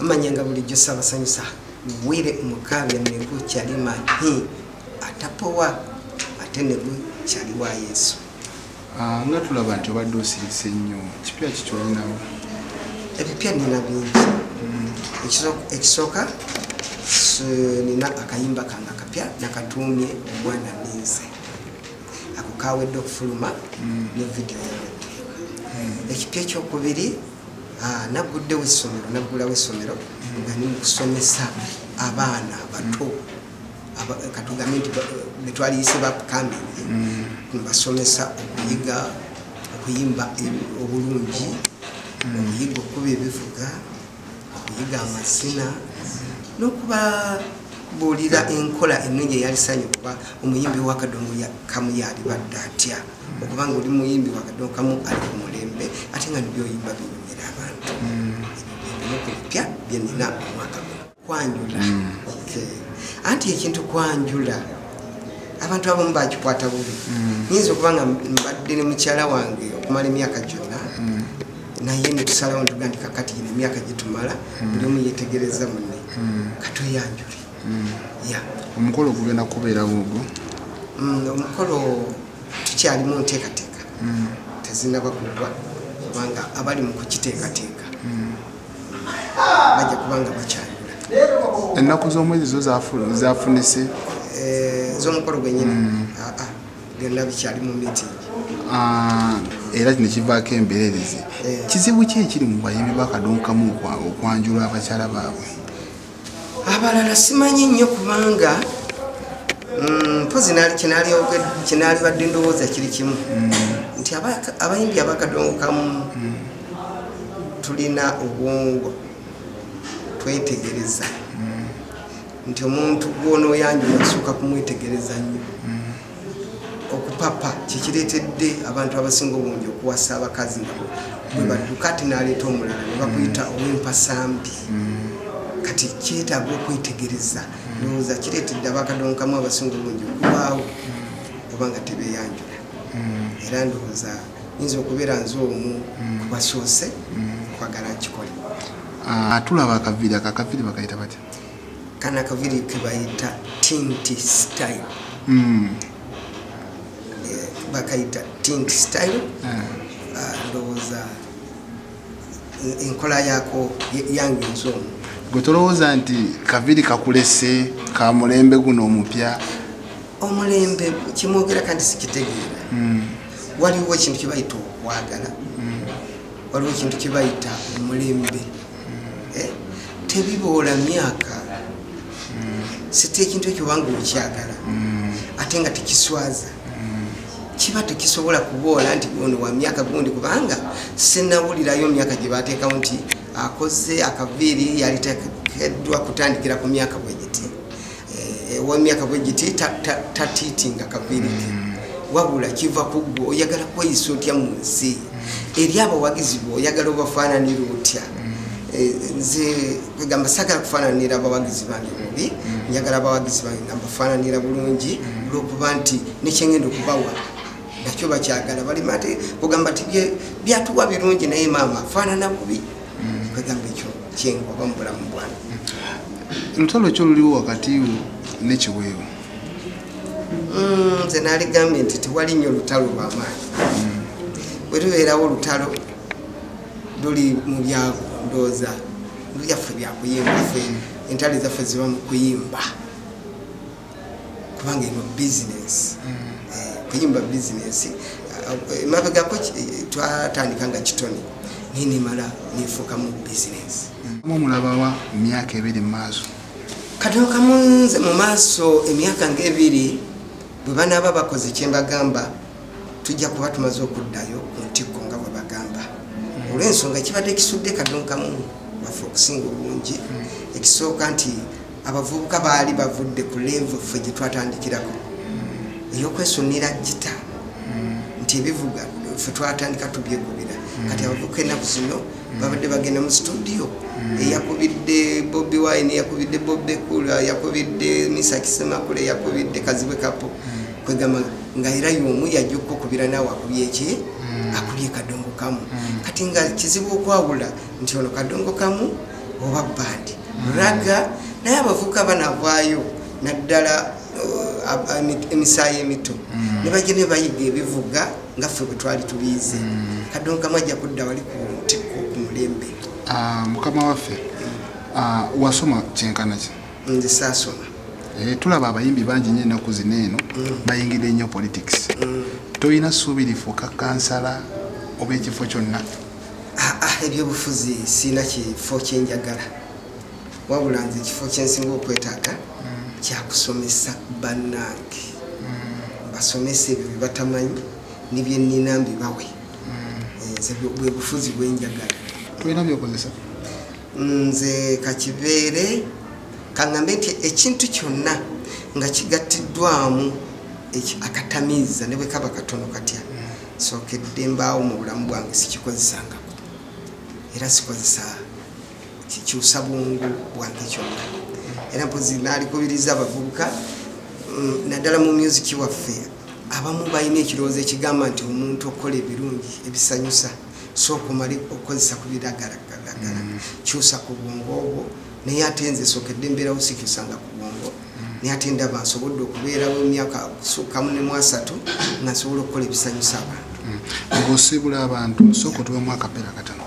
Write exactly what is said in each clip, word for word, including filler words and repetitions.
manyanga bulijjo Ssaabasanyusa wire omukabya nego kyalima hi atapowa ate nego kyali wa Yesu. Ah, nga tulaba nti obadde osirise nnyo kipya kikyolinawo? Ebipya nina bingi. Ekisooka nina akayimba kange akapya nakatuumye Omwana Ninze. Ako kawedde okufuluma ne video yawedde. Ekipya ekyokubiri naguddewo essomero naggulawo essomero nga ni mu kusomesa abaana bato katugambe nti betwaliyise bakambi mbasomesa okuyiga okuyimba obulungi okuyiga okuba ebivuga okuyiga amazina n'okubabuulira enkola ennungi eyalisaanye okuba omuyimbi wa Kadongo Kamu yalibadde atya okubanga oli muyimbi wa Kadongo Kamu ali ku mulembe ate nga nibyoyimba binyumira abantu ebinokubipya byenina omwaka kwanjula. Anti ekintu kwanjula abantu abamu bakikwata bubi. Nyinza okuba nga mbadde ne mukyala wange okumala emyaka gyonna naye netusalawo ntugandi kakati ino emyaka gyetumala buli omu yetegereza munne katweyanjule. Omukolo gugenda kubeerawo ogwo? Omukolo tukyalimu nteekateeka tezinaba kugwa kubanga abali mu kukiteekateeka bajja kubanga bakyanjula. Ennaku z'omwezi zo zafunise? Z'omukolo gwenyini byonna bikyali mu meeting. Era kino kivaako embeererezi. Kizibu ki ekiri mu bayimbi ba Kadongo Kamu okwanjula abakyala baabwe? Abalala simanyi nnyo kubanga mpozi kinaali badde ndowooza kiri kimu nti abayimbi aba Kadongo Kamu tulina obwongo twetegereza nti omuntu gw'onooyanjula okusooka kumwetegereza nnyo. Okupapa kikireetedde abantu abasinga obungi okuwasa abakazi nga bwe badduka ate n'aleeta omulala ne bakuyita ow'empasambi. Kati kyetaaga okwetegereza ndowooza kireetedde aba Kadongo Kamu abasinga obungi okubaawo kubanga tebeeyanjula. Era ndowooza nyinza okubeera nze omu kubasoose kwagala nkikole. Tulaba akaviiri ako akaviiri bakayita batya? Kana akaviiri ke bayita Tinti Style. Bakayita Tinti Style. Ndowooza enkola yaako yange nze omu. Gwe tolowooza nti kaviiri kakulese ka mulembe guno omupya? Omulembe kimwogera kandi sikitegeera. Waliwo ekintu kye bayita okwagala, waliwo ekintu kye bayita omulembe. Tebiboola myaka site ekintu ekyo wanga okyagala ate nga tekiswaza kiba tekisobola kuboola nti ono wa myaka gundi kubanga sinawulirayo myaka gye bateekawo nti akoze akaviiri yaliteekeddwa kutandikira ku myaka bwegiti wa myaka bwegiti tatiitinga akaviiri ke wabula kiva ku ggwe oyagala kweyisa otya mu nsi eri abawagizi bo oyagala obafaananira otya. Nze kwegamba sagala kufaananira abawagizi bange mubi njagala abawagizi bange nga mbafaananira bulungi olw'okuba nti nekyengenda okubawa nakyo bakyagala balima ate kugamba ti byatuwa birungi naye maama faanana bubi kwegamba ekyo kyengoba mu bulamu bwange. Olutalo ki oluliwo wakati n'ekiweewo? Nze naaligambye nti tewali nnyo olutalo lw'amaanyi. Bwe lubeerawo olutalo luli mu byago ndowooza byaffe byakuyimba ffe entale zaffe ziba mu kuyimba kubanga eno bizinesi kuyimba bizinesi. Emabegako twatandika nga kitone naye nemala nefuuka mu bizinesi. Omulabawa mu myaka ebiri mu maaso? Kadongo Kamu nze mu maaso emyaka ng'ebiri bwe banaaba bakoze kye mbagamba tujja kuba tumaze okuddayo ku ntikko nga bwe bagamba. Olw'ensonga kibadde kisudde Kadongo Kamu baffe okusinga obungi. Ekisooka nti abavubuka baali bavudde ku level ffe gye twatandikirako ey'okwesonera gita nti ebivuga ffe twatandika tubyegubira. Kati abavubuka ennaku zino babadde bagenda mu studio eyakubidde Bobi Wine, eyakubidde Bobi Kula, eyakubidde Misa Kisemakule, eyakubidde Kazibwe Kapo kwegamba nga era y'omu yajja okukubira naawe akubye eki akubye Kadongo Kamu. Kati nga kizibu okwawula nti ono Kadongo Kamu oba bandi raga naye abavubuka banavaayo naddala emisaayi emito ne bajja ne bayiga ebivuga nga ffe bwe twali tubiize kadonka majja kudda wali ku ntikko ku mulembe. Mukama waffe wasoma kyenkana ki? Nze saasoma. Tulaba abayimbi bangi nnyo ennaku zino eno bayingidde nnyo politics. Toyina ssuubi lifuuka kansala oba ekifo kyonna? Ebyobufuzi siina kifo kyenjagala wabula nze ekifo kyensinga okwetaaga kyakusomesa bannange basomesa ebyo bye batamanyi nibye nnina mbibawe. Nze bwe bufuzi bwenjagala. Toyina byokozesa? Nze kakibeere kaŋŋambe nti ekintu kyonna nga kigattiddwamu akatamiiza ne bwe kaba katono katya sookedde mbaawo mu bulamu bwange sikikozesangako era sikozesa kikyusa bwongu bwange kyonna era mpozi naalikubiriza abavubuka naddala mu myuziki waffe abamu balina ekirowoozo ekigamba nti omuntu okola ebirungi ebisanyusa sooka omale okukozesa ku biragalalagala kyusa ku bwongo obwo naye ate nze sookedde mbeerawo sikyusanga ku bwongo naye ate ndaba nsobodde okubeerawo emyaka kusukkamu ne mu asatu nga nsobola okukola ebisanyusa abantu. Ng'osiibula abantu sooka otuwemu akapeera katono.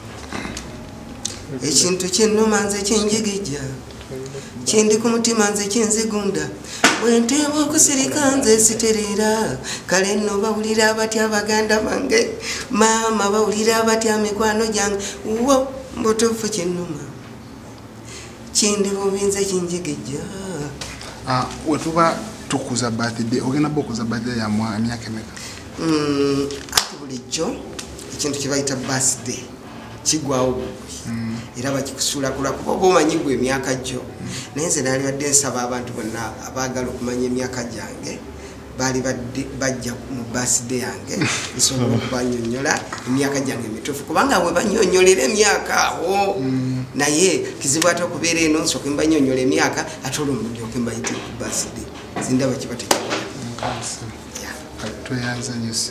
Ekintu kyennuma nze kyenjigijja kindi ku mutima nze kinzigunda bwe nteeba okusirika nze siterera kale nno bawulira batya baganda bange maama bawulira batya mikwano gyange wo mbutuufu kyennuma kindi bubi nze kinjigijja. We tuba tukuza birthday ogenda bba okuza birthday ya emyaka emeka? Ati bulijjo ekintu kye bayita birthday kigwawo bubi era bakikusuulakula kuba oba omanyi gwe emyaka gyo naye nze naali badde nsaba abantu bonna abaagala okumanya emyaka gyange baali bajja mu birthday yange nsobola okubanyonnyola emyaka gyange mituufu kubanga bwe banyonnyolera emyaka awo naye kizibu ate okubeera eno nsooke mbanyonnyola emyaka ate olwo mulyoke mbayite ku birthday zindaba kiba tekikola. Tweyanza nnyo sse.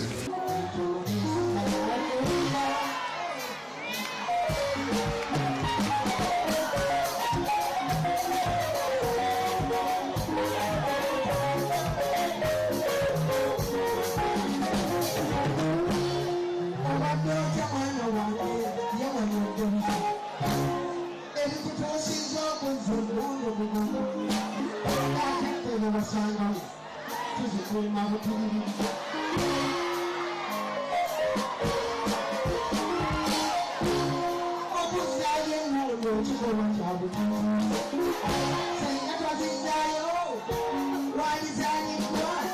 Why is that?